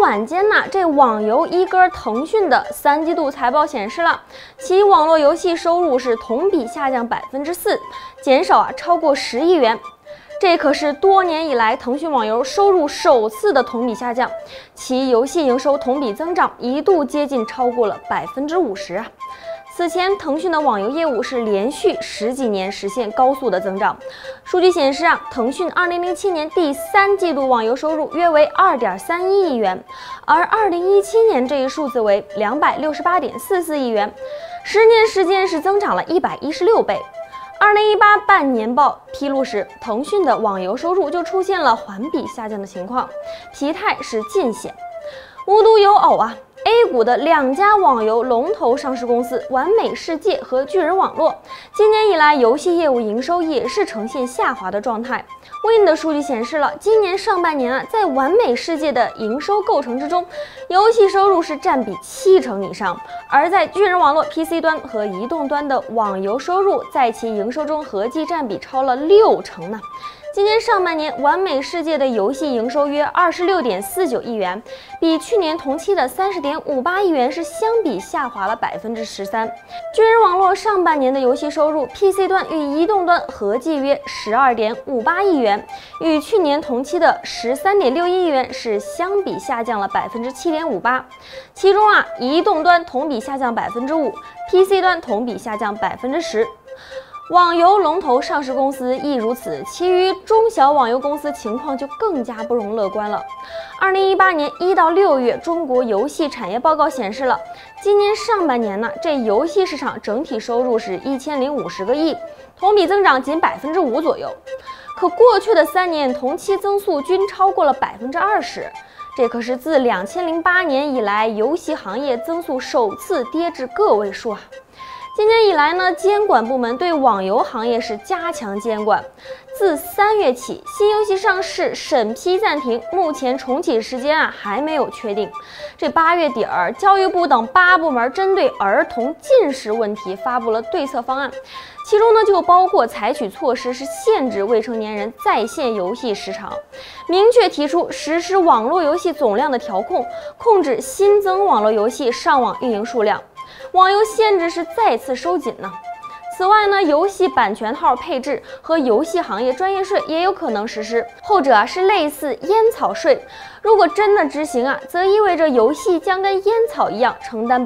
晚间呢，这网游一哥腾讯的3季度财报显示了，其网络游戏收入是同比下降4%，减少超过10亿元。这可是多年以来腾讯网游收入首次的同比下降，其游戏营收同比增长一度接近超过了50%啊。此前，腾讯的网游业务是连续10几年实现高速的增长。数据显示啊，腾讯2007年第3季度网游收入约为2.31亿元，而2017年这一数字为268.44亿元，10年时间是增长了116倍。2018半年报披露时，腾讯的网游收入就出现了环比下降的情况，疲态是尽显。无独有偶啊，A 股的2家网游龙头上市公司完美世界和巨人网络，今年以来游戏业务营收也是呈现下滑的状态。Win 的数据显示了，今年上半年在完美世界的营收构成之中，游戏收入是占比70%以上，而在巨人网络 PC 端和移动端的网游收入，在其营收中合计占比超了60%呢。今年上半年，完美世界的游戏营收约26.49亿元，比去年同期的30.58亿元是相比下滑了13%。巨人网络上半年的游戏收入 ，PC 端与移动端合计约12.58亿元，与去年同期的13.61亿元是相比下降了7.58%。其中啊，移动端同比下降5%，PC 端同比下降10%。网游龙头上市公司亦如此，其余中小网游公司情况就更加不容乐观了。2018年1到6月，中国游戏产业报告显示了，今年上半年呢，这游戏市场整体收入是1050个亿，同比增长仅5%左右。可过去的3年同期增速均超过了20%，这可是自2008年以来游戏行业增速首次跌至个位数啊。今年以来呢，监管部门对网游行业是加强监管。自3月起，新游戏上市审批暂停，目前重启时间还没有确定。这8月底教育部等8部门针对儿童近视问题发布了对策方案，其中呢就包括采取措施是限制未成年人在线游戏时长，明确提出实施网络游戏总量的调控，控制新增网络游戏上网运营数量。网游限制是再次收紧呢。此外呢，游戏版权号配置和游戏行业专业税也有可能实施，后者是类似烟草税。如果真的执行则意味着游戏将跟烟草一样承担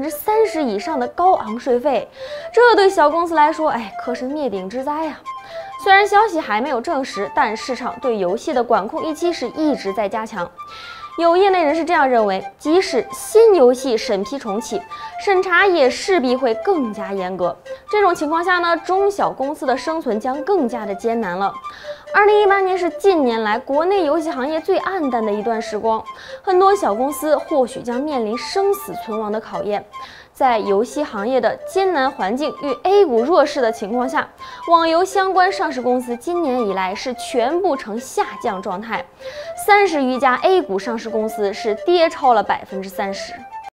30%以上的高昂税费，这对小公司来说，可是灭顶之灾呀。虽然消息还没有证实，但市场对游戏的管控预期是一直在加强。有业内人士这样认为，即使新游戏审批重启，审查也势必会更加严格。这种情况下呢，中小公司的生存将更加的艰难了。2018年是近年来国内游戏行业最暗淡的一段时光，很多小公司或许将面临生死存亡的考验。在游戏行业的艰难环境与 A 股弱势的情况下，网游相关上市公司今年以来是全部呈下降状态，30余家 A 股上市公司是跌超了30%。